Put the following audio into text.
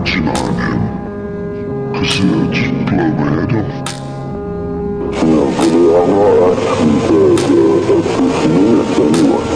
mention on him. Cause it'll just blow my head off. Non, quelli erano altri, 10 minuti,